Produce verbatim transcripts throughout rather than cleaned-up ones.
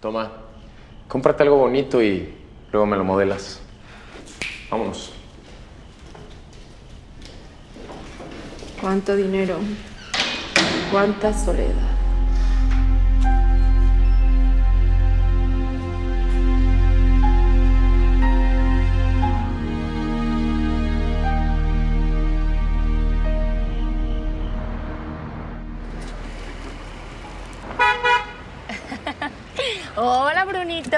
Toma, cómprate algo bonito y luego me lo modelas. Vámonos. Cuánto dinero, cuánta soledad. Hola, Brunito.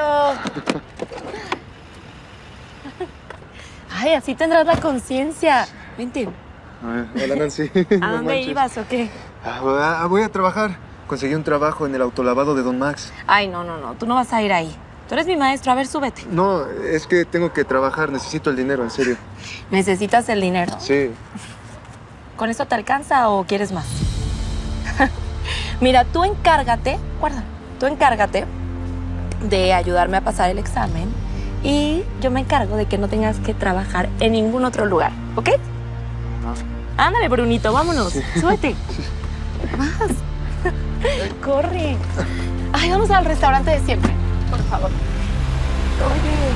Ay, así tendrás la conciencia. Vente. Hola, Nancy. ¿A No dónde manches. ibas o qué? Ah, voy a trabajar. Conseguí un trabajo en el autolavado de Don Max. Ay, no, no, no. Tú no vas a ir ahí. Tú eres mi maestro. A ver, súbete. No, es que tengo que trabajar. Necesito el dinero, en serio. ¿Necesitas el dinero? Sí. ¿Con eso te alcanza o quieres más? Mira, tú encárgate, guarda, tú encárgate de ayudarme a pasar el examen y yo me encargo de que no tengas que trabajar en ningún otro lugar, ¿ok? Ah. Ándale, Brunito, vámonos. Sí. Súbete. Vas. Corre. Ay, vamos al restaurante de siempre, por favor. Oye.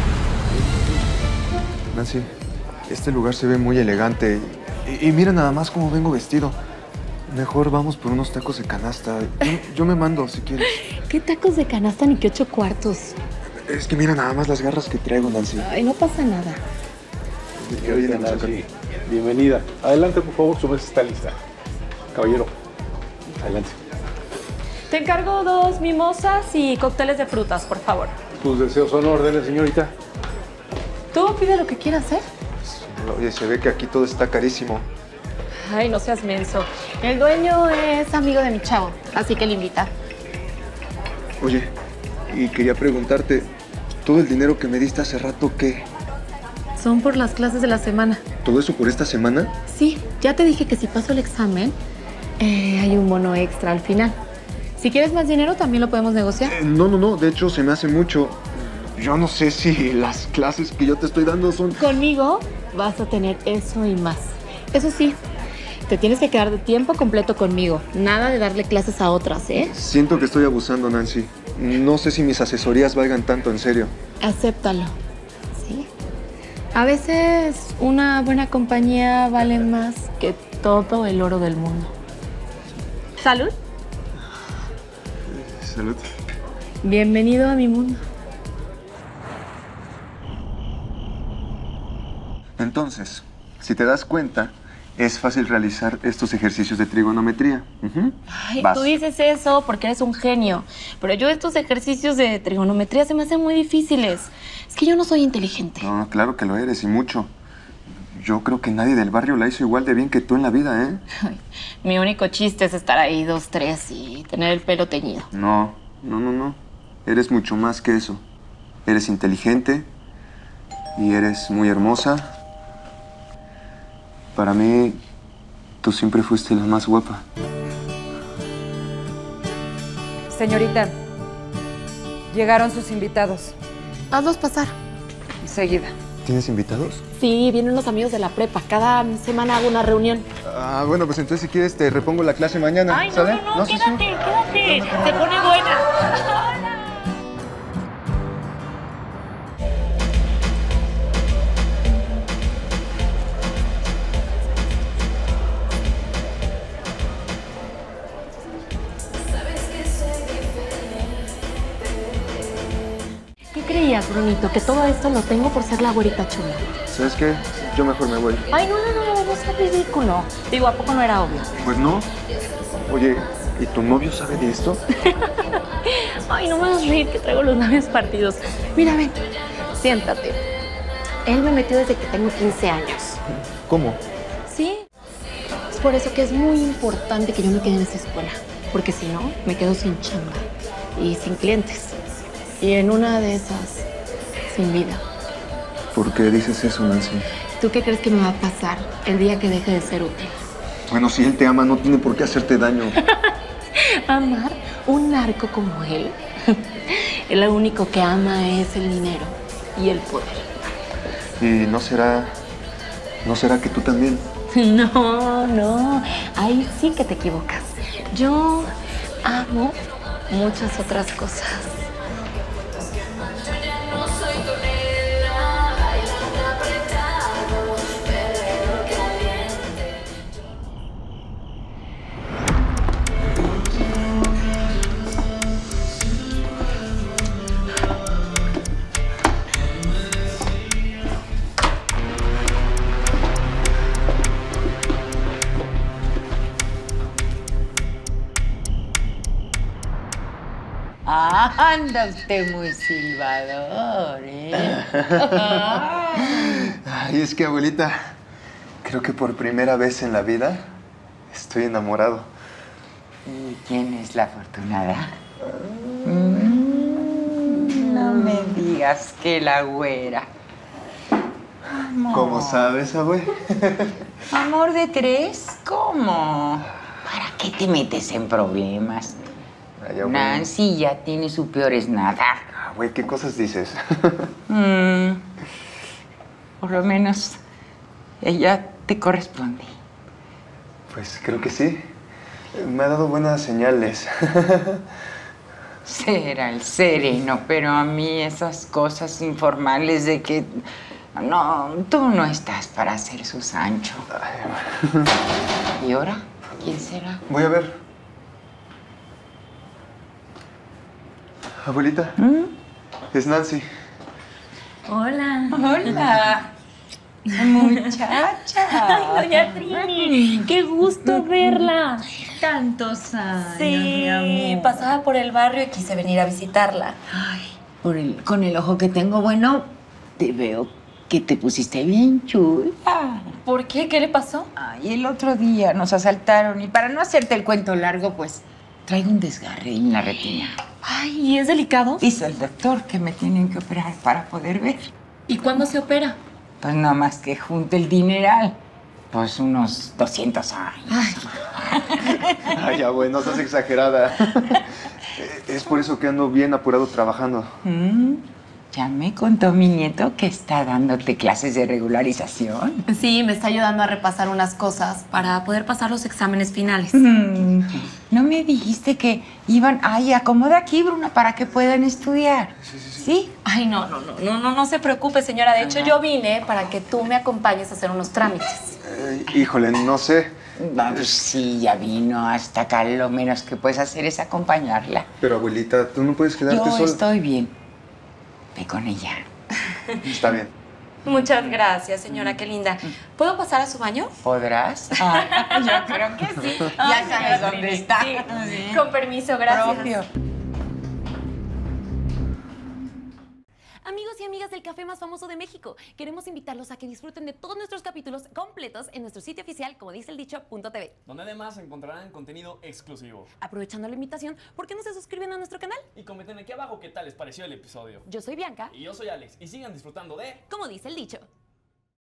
Nancy, este lugar se ve muy elegante. Y, y mira nada más cómo vengo vestido. Mejor vamos por unos tacos de canasta. Yo, yo me mando, si quieres. ¿Qué tacos de canasta ni qué ocho cuartos? Es que mira nada más las garras que traigo, Nancy. Ay, no pasa nada. Oye, Nancy, bienvenida. Adelante, por favor, su mesa está lista. Caballero, adelante. Te encargo dos mimosas y cócteles de frutas, por favor. Tus deseos son órdenes, señorita. Tú pide lo que quieras, ¿eh? Oye, se ve que aquí todo está carísimo. Ay, no seas menso. El dueño es amigo de mi chavo, así que le invita. Oye, y quería preguntarte, ¿todo el dinero que me diste hace rato qué? Son por las clases de la semana. ¿Todo eso por esta semana? Sí, ya te dije que si paso el examen, eh, hay un bono extra al final. Si quieres más dinero, también lo podemos negociar. Eh, no, no, no, de hecho se me hace mucho. Yo no sé si las clases que yo te estoy dando son... Conmigo vas a tener eso y más. Eso sí, te tienes que quedar de tiempo completo conmigo. Nada de darle clases a otras, ¿eh? Siento que estoy abusando, Nancy. No sé si mis asesorías valgan tanto, en serio. Acéptalo, ¿sí? A veces una buena compañía vale más que todo el oro del mundo. ¿Salud? Salud. Bienvenido a mi mundo. Entonces, si te das cuenta, es fácil realizar estos ejercicios de trigonometría. Uh-huh. Ay, Vas. tú dices eso porque eres un genio. Pero yo estos ejercicios de trigonometría se me hacen muy difíciles. Es que yo no soy inteligente. No, claro que lo eres, y mucho. Yo creo que nadie del barrio la hizo igual de bien que tú en la vida, ¿eh? Ay, mi único chiste es estar ahí dos, tres y tener el pelo teñido. No, no, no, no. Eres mucho más que eso. Eres inteligente y eres muy hermosa. Para mí, tú siempre fuiste la más guapa. Señorita, llegaron sus invitados. Hazlos pasar. Enseguida. ¿Tienes invitados? Sí, vienen unos amigos de la prepa. Cada semana hago una reunión. Ah, bueno, pues entonces si quieres te repongo la clase mañana, Ay, no, ¿sale? no, no, sí, sí. quédate, quédate. Se pone buena. ¿Qué creías, Brunito? Que todo esto lo tengo por ser la güerita chula. ¿Sabes qué? Yo mejor me voy. Ay, no, no, no, no, no sea ridículo. Digo, ¿a poco no era obvio? Pues no. Oye, ¿y tu novio sabe de esto? Ay, no me hagas reír que traigo los labios partidos. Mira, ven, siéntate. Él me metió desde que tengo quince años. ¿Cómo? Sí. Es por eso que es muy importante que yo me quede en esa escuela. Porque si no, me quedo sin chamba y sin clientes. Y en una de esas, sin vida. ¿Por qué dices eso, Nancy? ¿Tú qué crees que me va a pasar el día que deje de ser útil? Bueno, si él te ama, no tiene por qué hacerte daño. ¿Amar un narco como él? Él lo único que ama es el dinero y el poder. ¿Y no será... no será que tú también? No, no. Ahí sí que te equivocas. Yo amo muchas otras cosas. Anda usted muy silbador, ¿eh? Ay, es que, abuelita, creo que por primera vez en la vida estoy enamorado. ¿Y quién es la afortunada? Mm, no me digas que la güera. Amor. ¿Cómo sabes, abue? ¿Amor de tres? ¿Cómo? ¿Para qué te metes en problemas? Ay, abue. Nancy ya tiene su peor es nada. Abue, ¿qué cosas dices? Mm, por lo menos ella te corresponde. Pues creo que sí. Me ha dado buenas señales. Será el sereno, pero a mí esas cosas informales de que... No, tú no estás para hacer su Sancho. ¿Y ahora? ¿Quién será? Voy a ver. Abuelita, ¿Mm? es Nancy. Hola. Hola. Muchacha. Ay, doña Trini, qué gusto verla. Tantos años, Sí, mi amor. pasaba por el barrio y quise venir a visitarla. Ay, por el, con el ojo que tengo bueno, te veo que te pusiste bien chula. ¿Por qué? ¿Qué le pasó? Ay, el otro día nos asaltaron y para no hacerte el cuento largo, pues traigo un desgarre en la retina. Ay, ¿y es delicado? Dice el doctor que me tienen que operar para poder ver. ¿Y cuándo se opera? Pues no más que junte el dineral. Pues unos doscientos años. Ay. Ay, abue, no seas exagerada. Es por eso que ando bien apurado trabajando. Mm, ya me contó mi nieto que está dándote clases de regularización. Sí, me está ayudando a repasar unas cosas para poder pasar los exámenes finales. Mm, ¿no me dijiste que iban... Ay, acomoda aquí, Bruna, para que puedan estudiar? Sí, sí, sí. ¿Sí? Ay, no, no, no, no, no, no se preocupe, señora. De hecho, Ajá. yo vine para que tú me acompañes a hacer unos trámites. Eh, híjole, no sé. No, pues sí, ya vino hasta acá. Lo menos que puedes hacer es acompañarla. Pero, abuelita, tú no puedes quedarte Yo sola. estoy bien. Ve con ella. Está bien. Muchas gracias, señora, qué linda. ¿Puedo pasar a su baño? ¿Podrás? Ah, yo creo que sí. Ay, Ya sabes señora dónde Trini, está. sí. Sí. Con permiso, gracias. Propio. Amigos y amigas del café más famoso de México, queremos invitarlos a que disfruten de todos nuestros capítulos completos en nuestro sitio oficial, como dice el dicho, punto t v. Donde además encontrarán contenido exclusivo. Aprovechando la invitación, ¿por qué no se suscriben a nuestro canal? Y comenten aquí abajo qué tal les pareció el episodio. Yo soy Bianca. Y yo soy Alex. Y sigan disfrutando de... Como dice el dicho.